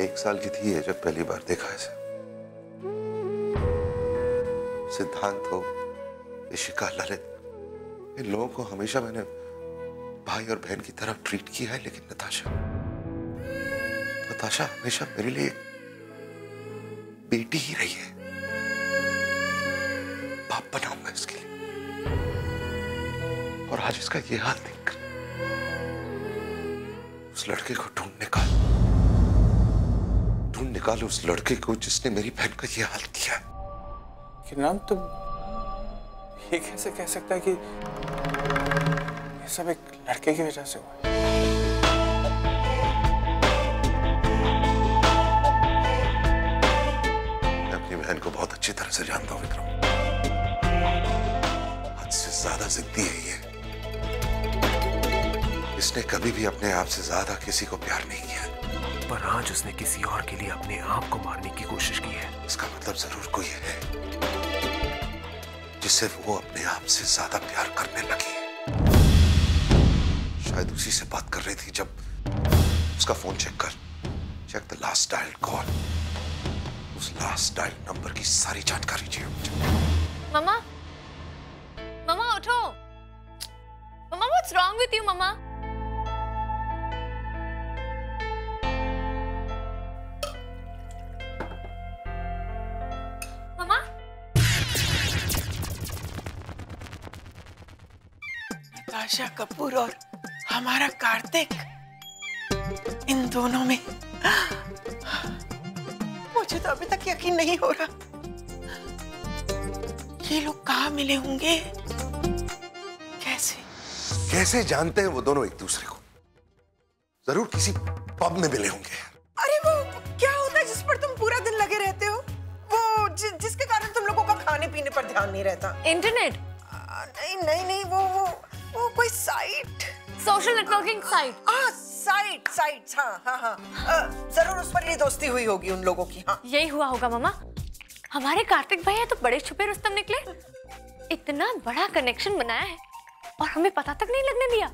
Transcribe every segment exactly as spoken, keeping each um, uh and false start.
एक साल की थी है जब पहली बार देखा इसे। सिद्धांत हो, इशिका, ललित, इन लोगों को हमेशा मैंने भाई और बहन की तरह ट्रीट किया है, लेकिन नताशा नताशा हमेशा मेरे लिए बेटी ही रही है। बाप बनाऊंगा इसके लिए। और आज इसका ये हाल देखकर उस लड़के को ढूंढ निकाल ढूंढ निकाल उस लड़के को जिसने मेरी बहन का ये हाल किया। कि नाम तुम ये कैसे कह सकता है कि ये सब एक लड़के की वजह से हुआ है? मैं अपनी बहन को बहुत अच्छी तरह से जानता हूं विक्रम। हद से ज्यादा जिद्दी है ये। इसने कभी भी अपने आप से ज्यादा किसी को प्यार नहीं किया, पर आज उसने किसी और के लिए अपने आप को मारने की कोशिश की है। इसका मतलब जरूर कोई है जिससे वो अपने आप से ज्यादा प्यार करने लगी है। शायद उसी से बात कर रही थी जब उसका फोन चेक कर check the last dial call. उस लास्ट डायल नंबर की सारी जानकारी चाहिए मुझे। मम्मा, मम्मा उठो। मम्मा, व्हाट्स रॉन्ग विथ यू मम्मा? मम्मा, नताशा कपूर और हमारा कार्तिक, इन दोनों में मुझे तो अभी तक यकीन नहीं हो रहा। ये लोग कहाँ मिले होंगे? कैसे कैसे जानते हैं वो दोनों एक दूसरे को? जरूर किसी पब में मिले होंगे। अरे वो क्या होता है जिस पर तुम पूरा दिन लगे रहते हो? वो जि, जिसके कारण तुम लोगों का खाने पीने पर ध्यान नहीं रहता। इंटरनेट? आ, नहीं नहीं नहीं वो वो वो कोई साइट, सोशल नेटवर्किंग साइट। हाँ साइट साइट हाँ हाँ हाँ आ, जरूर उस पर ये दोस्ती हुई होगी उन लोगों की। हाँ यही हुआ होगा मम्मा। हमारे कार्तिक भैया तो बड़े छुपे रुस्तम निकले। इतना बड़ा कनेक्शन बनाया है और हमें पता तक नहीं लगने दिया।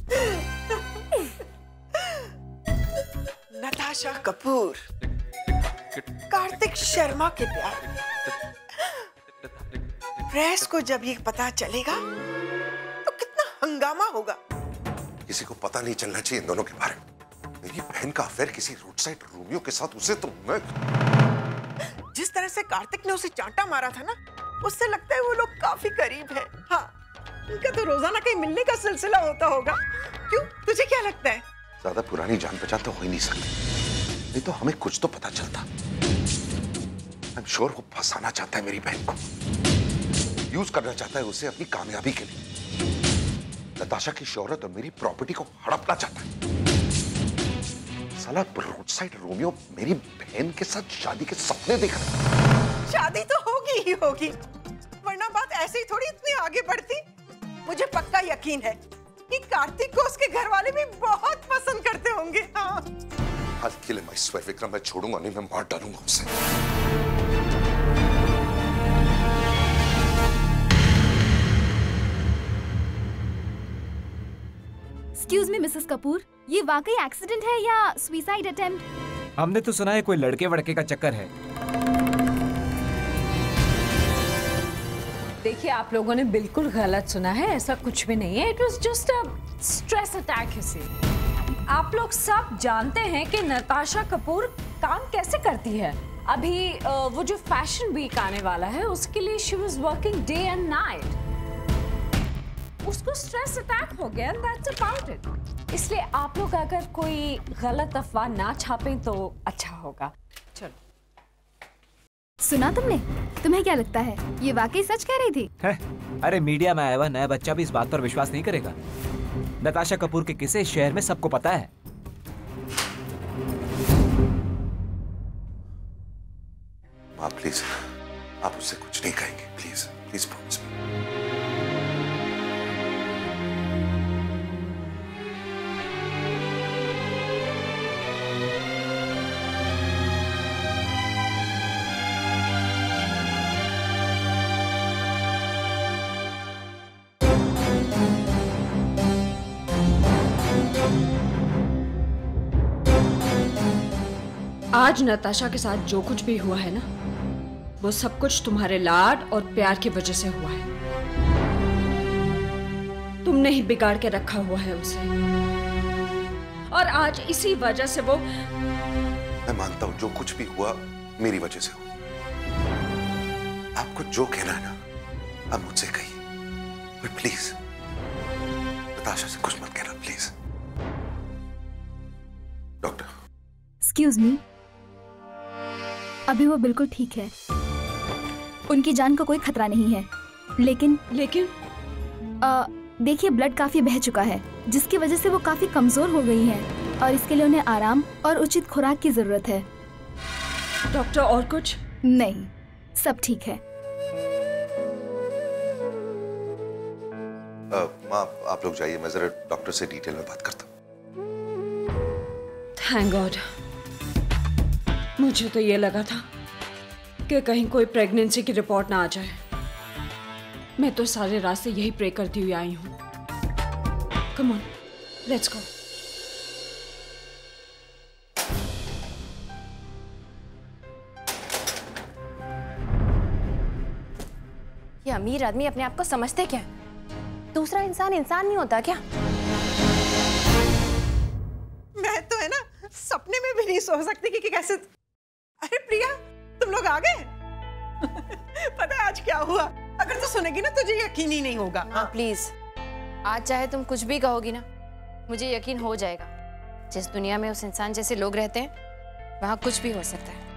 नताशा कपूर कार्तिक शर्मा के प्यार। प्रेस को जब ये पता चलेगा तो कितना हंगामा होगा। किसी को पता नहीं चलना चाहिए इन दोनों के बारे में। मेरी बहन का अफेयर किसी रोड साइड रोमियो के साथ, उसे तो मैं जिस तरह से कार्तिक ने उसे चांटा मारा था ना, उससे लगता है वो लोग काफी करीब हैं। हाँ, उनका तो रोजाना कहीं मिलने का सिलसिला होता होगा। क्यों, तुझे क्या लगता है? ज्यादा पुरानी जान पहचान तो हो ही नहीं सकती, नहीं तो हमें कुछ तो पता चलता। आई एम श्योर वो फंसाना चाहता है मेरी बहन को, यूज करना चाहता है उसे अपनी कामयाबी के लिए। नताशा की शोहरत और मेरी प्रॉपर्टी को हड़पना चाहता है। साला रोड साइड रोमियो मेरी बहन के साथ शादी के सपने देख रहा है। शादी तो होगी ही होगी, वरना बात ऐसे ही थोड़ी इतनी आगे बढ़ती। मुझे पक्का यकीन है कि कार्तिक को उसके घर वाले भी बहुत पसंद करते होंगे। हाँ। हाल के लिए मैं स्वेर विक्रम, मैं छोड़ूंगा नहीं, मैं मार डालूंगा उसे। एक्सक्यूज मी मिसेस कपूर, ये वाकई एक्सीडेंट है या सुसाइड अटेम्प्ट? हमने तो सुना है कोई लड़के वड़के का चक्कर है। देखिए, आप लोगों ने बिल्कुल गलत सुना है, ऐसा कुछ भी नहीं है। It was just a stress attack. You see, आप लोग सब जानते हैं कि नताशा कपूर काम कैसे करती है। अभी वो जो फैशन वीक आने वाला है उसके लिए she was working day and night. उसको स्ट्रेस अटैक हो गया, that's about it। इसलिए आप लोग अगर कोई गलत अफवाह ना छापें तो अच्छा होगा। चलो। सुना तुमने? तुम्हें क्या लगता है ये वाकई सच कह रही थी? है? अरे मीडिया में आया हुआ नया बच्चा भी इस बात पर विश्वास नहीं करेगा। नताशा कपूर के किस्से शहर में सबको पता है। आप प्लीज, आप उससे कुछ नहीं कहेंगे, प्लीज प्लीज प्रॉमिस मी। आज नताशा के साथ जो कुछ भी हुआ है ना, वो सब कुछ तुम्हारे लाड और प्यार की वजह से हुआ है। तुमने ही बिगाड़ के रखा हुआ है उसे, और आज इसी वजह से वो। मैं मानता हूं जो कुछ भी हुआ मेरी वजह से हुआ। आपको जो कहना है ना आप मुझसे कहिए, पर प्लीज नताशा से कुछ मत कहना प्लीज। डॉक्टर। एक्सक्यूज मी, अभी वो बिल्कुल ठीक है, उनकी जान को कोई खतरा नहीं है, लेकिन लेकिन आ, देखिए ब्लड काफी बह चुका है, जिसकी वजह से वो काफी कमजोर हो गई हैं, और इसके लिए उन्हें आराम और उचित खुराक की जरूरत है। डॉक्टर और कुछ? नहीं, सब ठीक है। माँ आप लोग जाइए, मैं जरा डॉक्टर से डिटेल में बात करता हूँ। Thank God. मुझे तो ये लगा था कि कहीं कोई प्रेगनेंसी की रिपोर्ट ना आ जाए। मैं तो सारे रास्ते यही प्रे करती हुई आई हूँ। Come on, let's go. ये अमीर आदमी अपने आप को समझते क्या? दूसरा इंसान इंसान नहीं होता क्या? मैं तो है ना सपने में भी नहीं सोच सकती कि, कि कैसे। अरे प्रिया, तुम लोग आ गए? पता है आज क्या हुआ? अगर तू सुनेगी ना तुझे यकीन ही नहीं होगा। हाँ प्लीज, आज चाहे तुम कुछ भी कहोगी ना, मुझे यकीन हो जाएगा। जिस दुनिया में उस इंसान जैसे लोग रहते हैं वहां कुछ भी हो सकता है।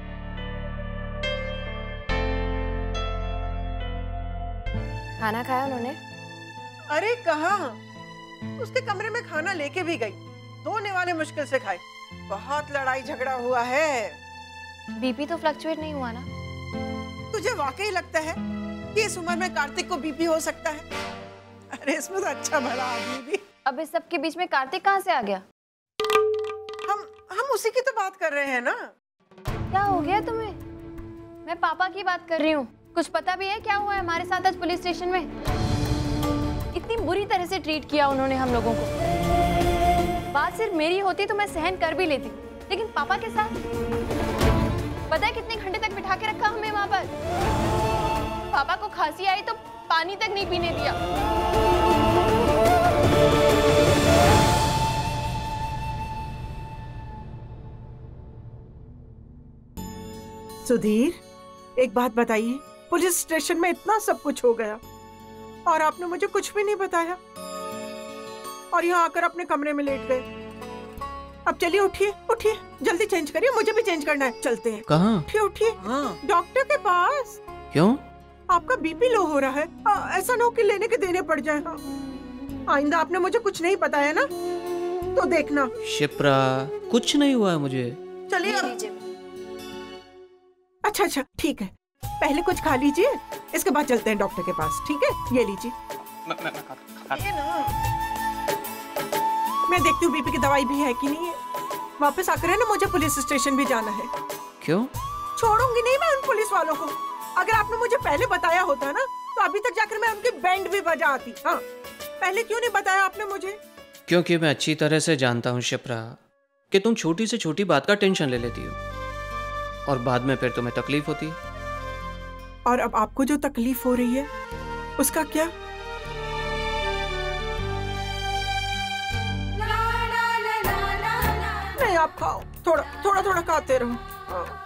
खाना खाया उन्होंने? अरे कहाँ, उसके कमरे में खाना लेके भी गई, दो निवाले मुश्किल से खाए। बहुत लड़ाई झगड़ा हुआ है। बीपी तो फ्लक्चुएट नहीं हुआ ना? तुझे वाकई लगता है कि इस उम्र में कार्तिक को बीपी हो सकता है? अरे इसमें तो अच्छा भला आदमी भी। अब इस सब के बीच में कार्तिक कहाँ से आ गया? हम हम उसी की तो बात कर रहे हैं ना। क्या हो गया तुम्हें? मैं पापा की बात कर रही हूँ। कुछ पता भी है क्या हुआ है हमारे साथ आज पुलिस स्टेशन में? इतनी बुरी तरह से ट्रीट किया उन्होंने हम लोगों को। बात सिर्फ मेरी होती तो मैं सहन कर भी लेती, लेकिन पापा के साथ पता है कितने घंटे तक बिठा के रखा हमें वहां पर। पापा को खांसी आई तो पानी तक नहीं पीने दिया। सुधीर, एक बात बताइए, पुलिस स्टेशन में इतना सब कुछ हो गया और आपने मुझे कुछ भी नहीं बताया, और यहाँ आकर अपने कमरे में लेट गए। अब चलिए उठिए उठिए, जल्दी चेंज करिए, मुझे भी चेंज करना है। चलते हैं। कहाँ? उठिए उठिए। हाँ। डॉक्टर के पास। क्यों? आपका बीपी लो हो रहा है। आ, ऐसा ना हो कि लेने के देने पड़ जाए। हाँ। आइंदा आपने मुझे कुछ नहीं बताया ना तो देखना। शिप्रा, कुछ नहीं हुआ है मुझे। चलिए। अच्छा अच्छा ठीक है, पहले कुछ खा लीजिए, इसके बाद चलते हैं डॉक्टर के पास। ठीक है, ये लीजिए। मैं मैं मैं ये ना, मैं देखती हूँ बीपी की दवाई भी है कि नहीं है। वापस आकर है ना मुझे पुलिस स्टेशन भी जाना है। क्यों? छोड़ूंगी नहीं मैं उन पुलिस वालों को। अगर आपने मुझे पहले बताया होता ना तो अभी तक जाकर मैं उनकी बैंड भी बजा आती। हाँ, पहले क्यों नहीं बताया आपने मुझे? क्योंकि मैं अच्छी तरह से जानता हूँ शिप्रा कि तुम छोटी से छोटी बात का टेंशन ले लेती हो और बाद में फिर तुम्हें तकलीफ होती है। और अब आपको जो तकलीफ हो रही है उसका क्या? नहीं, आप खाओ, थोड़ा थोड़ा थोड़ा खाते रहो। हाँ।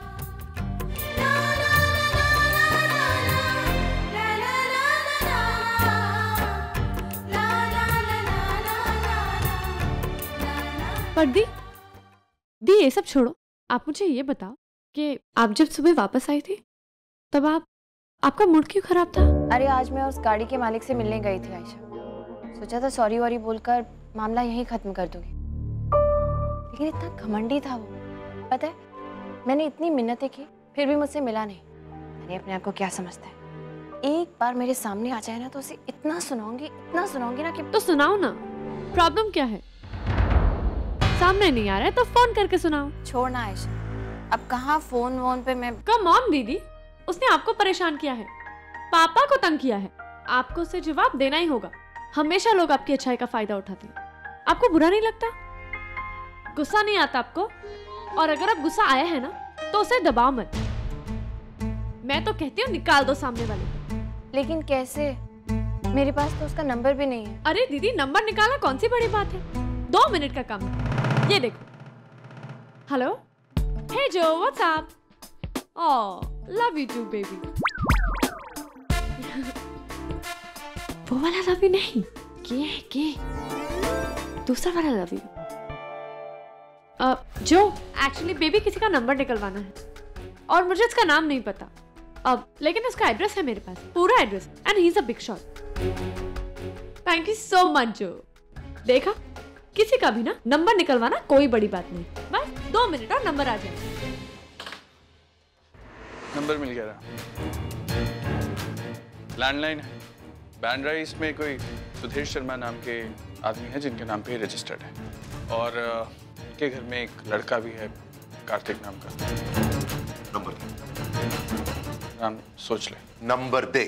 पर दी दी ये सब छोड़ो, आप मुझे ये बताओ कि आप जब सुबह वापस आई थी तब आप आपका मूड क्यों खराब था? अरे आज मैं उस गाड़ी के मालिक से मिलने गई थी आयशा। सोचा था सॉरी वॉरी बोलकर मामला यहीं खत्म कर दूंगी, लेकिन इतना घमंडी था वो। पता है, मैंने इतनी मिन्नतें की फिर भी मुझसे मिला नहीं। मैंने अपने आप को क्या समझता है, एक बार मेरे सामने आ जाए ना तो उसे इतना सुनाऊंगी इतना सुनाऊंगी ना कि। तो सुनाओ ना, प्रॉब्लम क्या है? सामने नहीं आ रहा है तो फोन करके सुनाओ। छोड़ना आयशा, अब कहाँ फोन वोन पे मैं। कम ऑन दीदी, उसने आपको परेशान किया है, पापा को तंग किया है, आपको उसे जवाब देना ही होगा। हमेशा लोग आपकी अच्छाई का फायदा उठाते हैं। आपको बुरा नहीं लगता? गुस्सा नहीं आता आपको? और अगर अब गुस्सा आया है ना तो उसे दबाओ मत। मैं तो कहती हूँ निकाल दो सामने वाले को। लेकिन कैसे? मेरे पास तो उसका नंबर भी नहीं है। अरे दीदी, नंबर निकालना कौन सी बड़ी बात है, दो मिनट का काम है। ये देखो। Hello, hey Joe, what's up? Oh, love you too baby. वो वाला लव यू नहीं, के के दूसरा वाला love you. Uh, Joe actually baby किसी का नंबर निकलवाना है और मुझे इसका नाम नहीं पता अब, लेकिन उसका एड्रेस है मेरे पास, पूरा address, and he is a big shot. Thank you so much Joe. देखा, किसी का भी ना नंबर निकलवाना कोई बड़ी बात नहीं, बस दो मिनट और नंबर आ जाए। नंबर मिल गया। लैंडलाइन है, बैंड्रा में कोई सुधीर शर्मा नाम के आदमी है जिनके नाम पे रजिस्टर्ड है, और के घर में एक लड़का भी है कार्तिक नाम का। नंबर दे। नाम सोच ले। नंबर दे।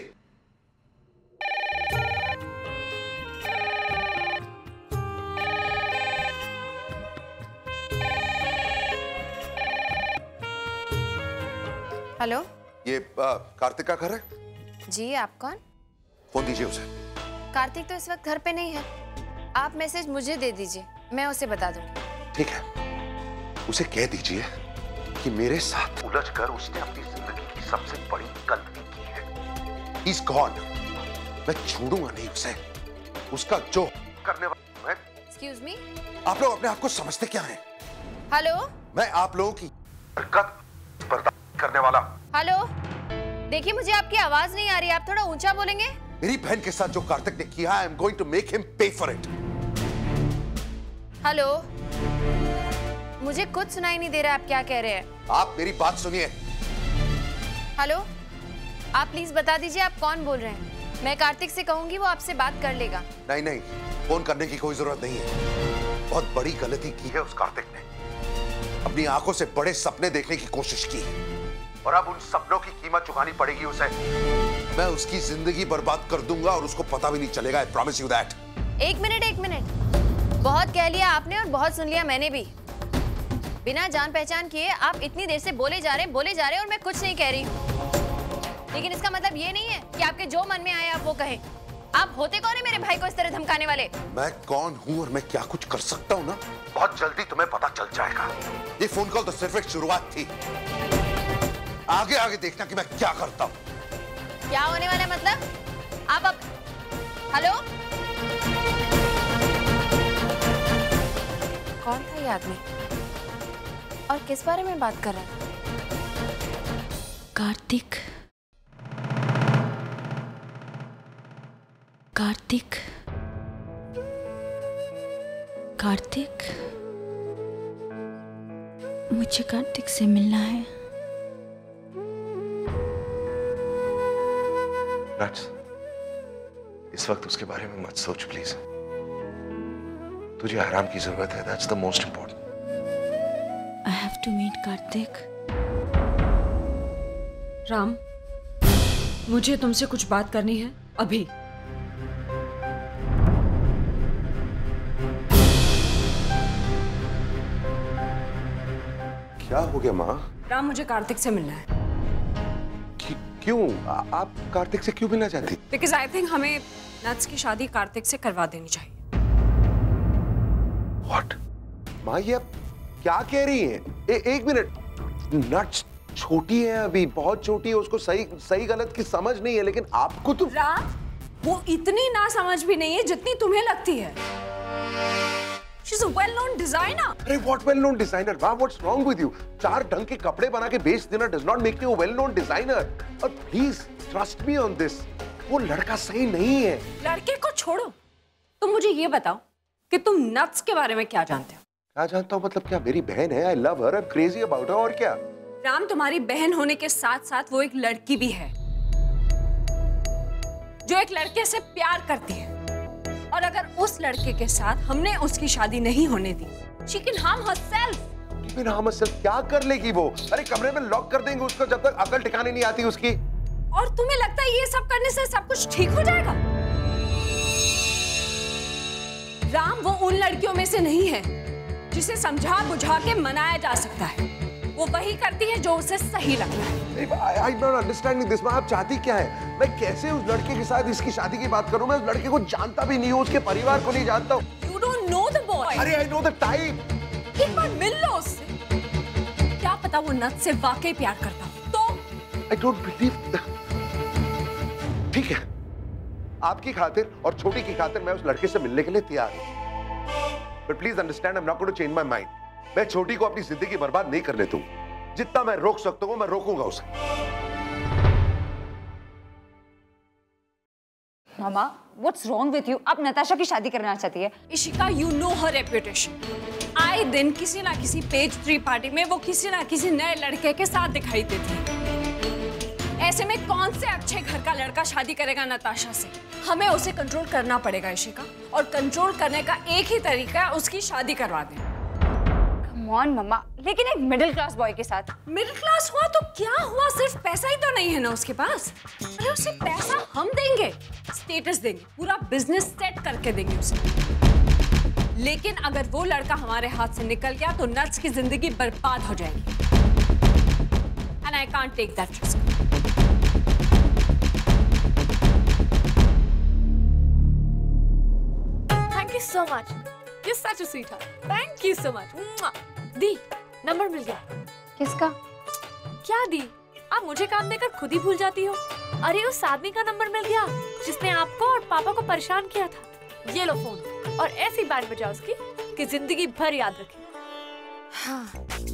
हेलो, ये आ, कार्तिक का घर है? जी, आप कौन? फोन दीजिए उसे। कार्तिक तो इस वक्त घर पे नहीं है, आप मैसेज मुझे दे दीजिए, मैं उसे बता दूंगी। ठीक है, उसे कह दीजिए कि मेरे साथ उलझकर उसने अपनी जिंदगी की सबसे बड़ी गलती की है। He's gone। मैं छोड़ूंगा नहीं उसे, उसका जो करने वाला मैं। Excuse me? आप लोग अपने आप को समझते क्या हैं? हेलो, मैं आप लोगों की हरकत बर्दाश्त करने वाला। हेलो, देखिए मुझे आपकी आवाज नहीं आ रही, आप थोड़ा ऊंचा बोलेंगे? मेरी बहन के साथ जो कार्तिक ने किया, I am going to make him pay for it. Hello, मुझे कुछ सुनाई नहीं दे रहा, आप क्या कह रहे हैं? आप मेरी बात सुनिए। हेलो, आप प्लीज बता दीजिए आप कौन बोल रहे हैं, मैं कार्तिक से कहूंगी, वो आपसे बात कर लेगा। नहीं नहीं, फोन करने की कोई जरूरत नहीं है। बहुत बड़ी गलती की है उस कार्तिक ने, अपनी आंखों से बड़े सपने देखने की कोशिश की और अब उन सपनों की कीमत चुकानी पड़ेगी उसे। मैं उसकी जिंदगी बर्बाद कर दूंगा और उसको पता भी नहीं चलेगा। I promise you that. एक मिनट एक मिनट, बहुत कह लिया आपने और बहुत सुन लिया मैंने भी। बिना जान पहचान किए आप इतनी देर से बोले जा रहे हैं बोले जा रहे हैं और मैं कुछ नहीं कह रही हूँ, लेकिन इसका मतलब ये नहीं है कि आपके जो मन में आए आप वो कहें। आप होते कौन है मेरे भाई को इस तरह धमकाने वाले? मैं कौन हूँ और मैं क्या कुछ कर सकता हूँ ना, बहुत जल्दी तुम्हें पता चल जाएगा। ये फोन कॉल तो सिर्फ एक शुरुआत थी, आगे आगे देखना कि मैं क्या करता हूँ। क्या होने वाला है मतलब? आप अब हेलो, कौन था ये आदमी और किस बारे में बात कर रहा है? कार्तिक, कार्तिक, कार्तिक, मुझे कार्तिक से मिलना है। नट्स, इस वक्त उसके बारे में मत सोच प्लीज। तुझे आराम की जरूरत है, that's the most important. I have to meet Kartik. Ram, मुझे तुमसे कुछ बात करनी है अभी। क्या हो गया माँ? राम, मुझे कार्तिक से मिलना है। क्यों? आ, आप कार्तिक से क्यों मिलना चाहती? बिकॉज आई थिंक हमें नट्स की शादी कार्तिक से करवा देनी चाहिए। What? माँ ये आप क्या कह रही हैं? ए, एक मिनट, नट्स छोटी है अभी, बहुत छोटी है, उसको सही सही गलत की समझ नहीं है, लेकिन आपको तो। राम, वो इतनी ना समझ भी नहीं है जितनी तुम्हें लगती है। She's a well-known designer. अरे what well-known designer? माँ, what's wrong with you? चार ढंग के कपड़े बना के बेच देना does not make you a well-known designer. और please trust me on this. वो लड़का सही नहीं है। लड़के को छोड़ो, तुम मुझे ये बताओ कि तुम नट्स के बारे में क्या जानते हो? क्या जानता हूँ मतलब क्या? मेरी बहन है, I love her, I'm crazy about her, और क्या? राम, तुम्हारी बहन होने के साथ साथ वो एक लड़की भी है जो एक लड़के से प्यार करती है, और अगर उस लड़के के साथ हमने उसकी शादी नहीं होने दी, she can harm herself. लेकिन हम सिर्फ क्या कर लेगी वो? अरे कमरे में लॉक कर देंगे उसको जब तक अकल ठिकाने नहीं आती उसकी। और तुम्हें लगता है ये सब करने से सब कुछ ठीक हो जाएगा? राम, वो उन लड़कियों में से नहीं है जिसे समझा बुझा के मनाया जा सकता है, वो वही करती है जो उसे सही लगता है। I, I'm not understanding this. आप चाहती क्या है? मैं कैसे उस लड़के के साथ इसकी शादी की बात करूं? मैं उस लड़के को जानता भी नहीं हूं, उसके परिवार को नहीं जानता हूं। You don't know the boy. अरे I know the type. एक बार मिल लो उससे, क्या पता वो नथ से वाकई प्यार करता हो। तो I don't believe that. ठीक है, आपकी खातिर और छोटी की खातिर मैं उस लड़के से मिलने के लिए तैयार हूं। But please understand, I'm not going to change my mind. मैं छोटी को अपनी जिंदगी बर्बाद नहीं करने दूंगा। जितना मैं रोक सकता हूं मैं रोकूंगा उसे। मामा, what's wrong with you? आप नताशा की शादी करना चाहती है? Ishika, you know her reputation. आए दिन किसी ना किसी पेज थ्री पार्टी में वो किसी ना किसी नए लड़के के साथ दिखाई देती है। ऐसे में कौन से अच्छे घर का लड़का शादी करेगा नताशा से? हमें उसे कंट्रोल करना पड़ेगा इशिका, और कंट्रोल करने का एक ही तरीका है उसकी शादी करवा दें। Come on, मम्मा, लेकिन एक मिडिल क्लास बॉय के साथ। मिडिल क्लास हुआ तो क्या हुआ, सिर्फ पैसा ही तो नहीं है ना उसके पास। अरे उसे पैसा हम देंगे, स्टेटस देंगे, पूरा बिजनेस सेट करके देंगे उसे। लेकिन अगर वो लड़का हमारे हाथ से निकल गया तो नर्स की जिंदगी बर्बाद हो जाएगी। And I can't take that risk. Thank you so much. You're such a sweetheart. Thank you so much. Mwah. दी, नंबर मिल गया। किसका? क्या दी? आप मुझे काम देकर खुद ही भूल जाती हो। अरे उस आदमी का नंबर मिल गया जिसने आपको और पापा को परेशान किया था। ये लो फोन और ऐसी बात बजाओ उसकी कि जिंदगी भर याद रखे। हाँ।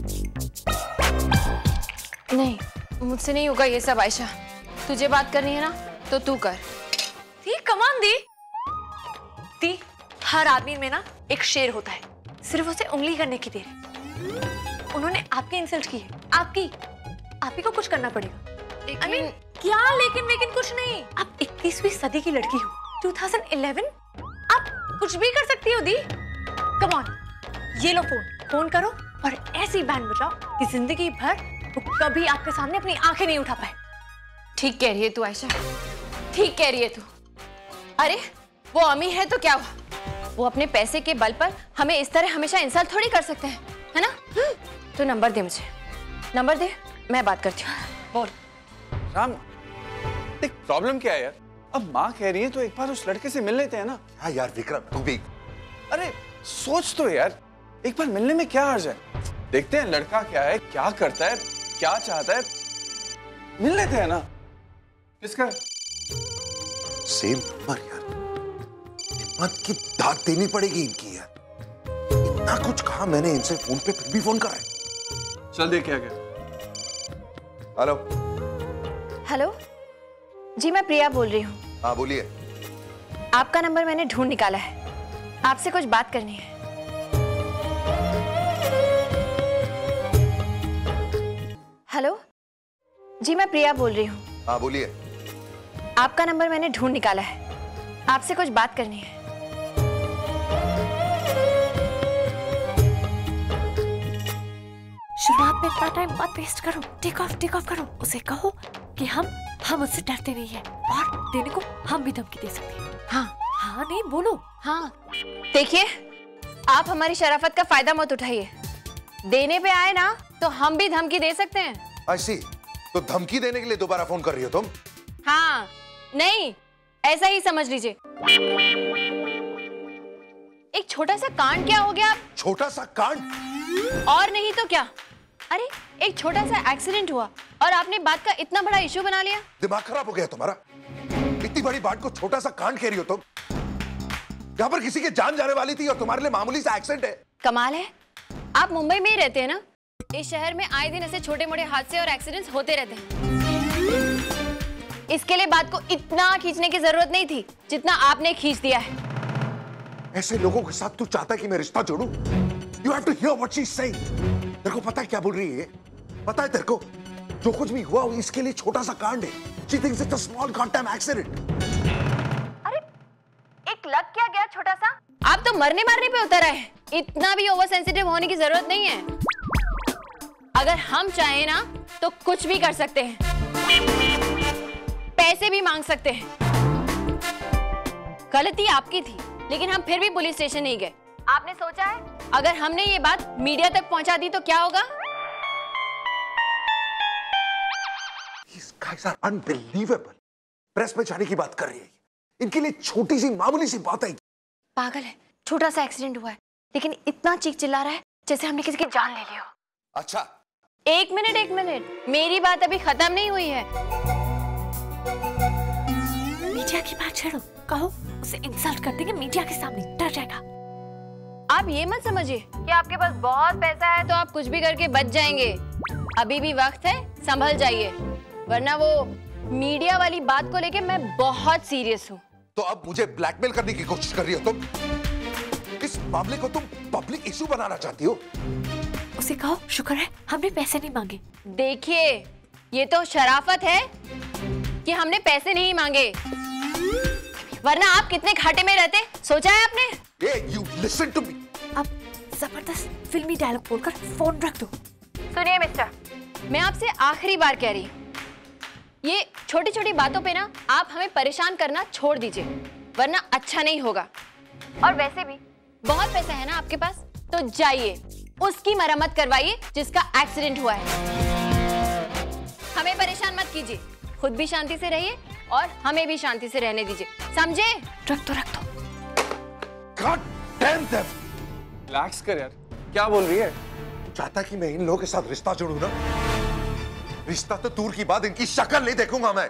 नहीं, मुझसे नहीं होगा ये सब आयशा। तुझे बात करनी है ना तो तू कर। दी, कमान दी। दी, हर आदमी में ना एक शेर होता है, सिर्फ उसे उंगली करने की देर है। उन्होंने आपकी इंसल्ट की है, आपकी आप ही को कुछ करना पड़ेगा। लेकिन I mean, क्या लेकिन लेकिन कुछ नहीं। आप इक्कीसवीं सदी की लड़की हो, दो हज़ार ग्यारह, आप कुछ भी कर सकती हो दी। कम ऑन, ये लो फोन, फोन करो और ऐसी बैंड बजाओ कि जिंदगी भर वो कभी आपके सामने अपनी आंखें नहीं उठा पाए। ठीक कह रही है तू आयशा, ठीक कह रही है तू। अरे वो अमीर है तो क्या हुआ, वो अपने पैसे के बल पर हमें इस तरह हमेशा इंसल्ट थोड़ी कर सकते हैं, है ना? तो नंबर दे मुझे, नंबर दे, मैं बात करती हूँ। बोल। राम, देख प्रॉब्लम क्या है यार? अब माँ कह रही है तो एक बार उस लड़के से मिल लेते हैं ना। हाँ यार विक्रम, तू भी। अरे सोच तो यार, एक बार मिलने में क्या हर्ज है? देखते हैं लड़का क्या है, क्या करता है, क्या चाहता है, मिल लेते हैं ना। किसका? सेम नंबर यार, हिम्मत की दाद देनी पड़ेगी इनकी यार। इतना कुछ कहा मैंने इनसे फोन पे, फिर भी फोन कर रहे। चल देख क्या क्या। हेलो। हेलो जी, मैं प्रिया बोल रही हूँ। हाँ बोलिए। आपका नंबर मैंने ढूंढ निकाला है, आपसे कुछ बात करनी है। हेलो जी, मैं प्रिया बोल रही हूँ। हाँ बोलिए। आपका नंबर मैंने ढूंढ निकाला है, आपसे कुछ बात करनी है। शुरुआत में इतना टाइम मत वेस्ट करो, टेक ऑफ टेक ऑफ करो। उसे कहो कि हम हम उससे डरते नहीं हैं और देने को हम भी धमकी दे सकते हैं। हाँ हाँ, नहीं बोलो। हाँ देखिए, आप हमारी शराफत का फायदा मत उठाइए। देने पे आए ना तो हम भी धमकी दे सकते हैं। ऐसी तो धमकी देने के लिए दोबारा फोन कर रही हो तुम? हाँ, नहीं ऐसा ही समझ लीजिए। एक छोटा सा कांड क्या हो गया? छोटा सा कांड? और नहीं तो क्या। अरे एक छोटा सा एक्सीडेंट हुआ और आपने बात का इतना बड़ा इशू बना लिया। दिमाग खराब हो गया तुम्हारा? इतनी बड़ी बात को छोटा सा कांड कह रही हो तुम? यहाँ पर किसी की जान जाने वाली थी और तुम्हारे लिए मामूली सा एक्सीडेंट है। कमाल है, आप मुंबई में ही रहते हैं ना? इस शहर में आए दिन ऐसे छोटे मोटे हादसे और एक्सीडेंट्स होते रहते हैं। इसके लिए बात को इतना खींचने की जरूरत नहीं थी जितना आपने खींच दिया है। ऐसे लोगों के साथ तू चाहता है कि मैं रिश्ता जोड़ूं? You have to hear what she's saying. तेरे को पता है क्या बोल रही है? पता है तेरे को? जो कुछ भी हुआ इसके लिए छोटा सा कांड है। She thinks it's a small goddamn accident. अरे एक लग क्या गया छोटा सा? आप तो मरने मारने पे उतर आए। इतना भी ओवर सेंसिटिव होने की जरूरत नहीं है। अगर हम चाहें ना तो कुछ भी कर सकते हैं, पैसे भी मांग सकते हैं। गलती आपकी थी, लेकिन हम फिर भी पुलिस स्टेशन नहीं गए। आपने सोचा है अगर हमने ये बात मीडिया तक पहुंचा दी तो क्या होगा? These guys are unbelievable. Press में जाने की बात कर रही है, इनके लिए छोटी सी मामूली सी बात है। पागल है, छोटा सा एक्सीडेंट हुआ है लेकिन इतना चीख चिल्ला रहा है जैसे हमने किसी की जान ले ली हो। अच्छा एक मिनट एक मिनट, मेरी बात अभी खत्म नहीं हुई है। मीडिया की बात छोड़ो, कहो उसे इंसल्ट कर देंगे मीडिया के सामने, डर जाएगा। आप ये मत समझिए कि आपके पास बहुत पैसा है तो आप कुछ भी करके बच जाएंगे। अभी भी वक्त है, संभल जाइए, वरना वो मीडिया वाली बात को लेके मैं बहुत सीरियस हूँ। तो अब मुझे ब्लैकमेल करने की कोशिश कर रही हो तुम? इस मामले को तुम पब्लिक इशू बनाना चाहती हो? उसे कहो शुक्र है हमने पैसे नहीं मांगे। देखिए ये तो शराफत है कि हमने पैसे नहीं मांगे, वरना आप कितने घाटे में रहते सोचा है आपने? Hey, you listen to me. अब जबरदस्त फिल्मी डायलॉग बोलकर फोन रख दो। सुनिए मिस्टर, मैं आपसे आखिरी बार कह रही हूँ, ये छोटी छोटी बातों पे ना आप हमें परेशान करना छोड़ दीजिए, वरना अच्छा नहीं होगा। और वैसे भी बहुत पैसा है ना आपके पास, तो जाइए उसकी मरम्मत करवाइए जिसका एक्सीडेंट हुआ है। हमें परेशान मत कीजिए, खुद भी शांति से रहिए और हमें भी शांति से रहने दीजिए, समझे? रख दो रख दो। God damn them! रिलैक्स कर यार, क्या बोल रही है? तू चाहता कि मैं इन लोगों के साथ रिश्ता जोड़ूं ना? रिश्ता तो दूर की बात, इनकी शक्ल नहीं देखूंगा मैं।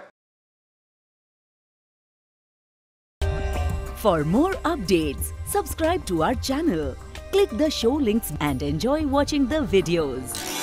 For more updates, subscribe to our channel, click the show links and enjoy watching the videos.